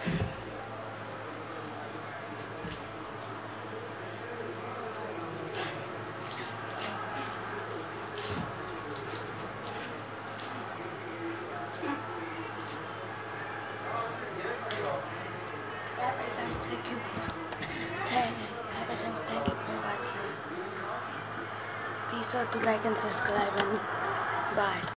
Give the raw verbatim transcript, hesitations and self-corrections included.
Thank you. Thank thank you for watching. Please sure to like and subscribe and bye.